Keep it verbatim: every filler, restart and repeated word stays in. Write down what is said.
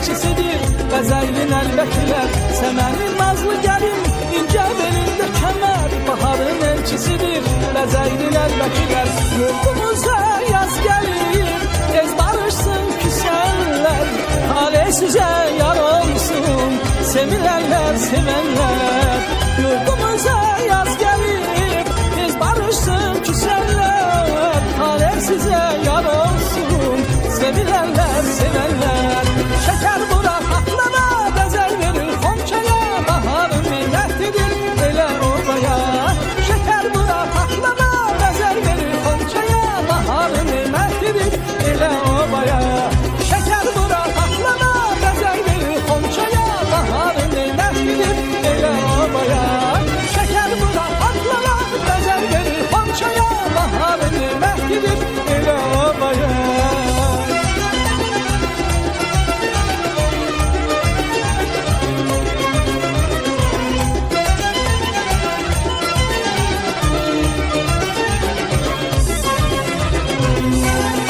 elçisidir Qəzəylin əlbəkilər Səmənin nazlı gəlin İncə belində kəmər Baharın elçisidir Qəzəylin əlbəkilər Yurdumuza yaz gəlir Tez barışsın küsənlər Tale sizə yar olsun Sevilərlər, sevənlər Yurdumuza yaz gəlir Tez barışsın küsənlər Tale sizə yar olsun Sevilərlər, sevənlər Şəkər bura patlana Bəzər verir xonçaya Baharın neymətlidir elə obaya Şəkər bura patlana Bəzər verir xonçaya Baharın neymətlidir elə obaya Şəkər bura patlana Bəzər verir xonçaya Baharın neymətlidir elə obaya Şəkər bura patlana Bəzər verir xonçaya Baharın neymətlidir elə obaya Yeah.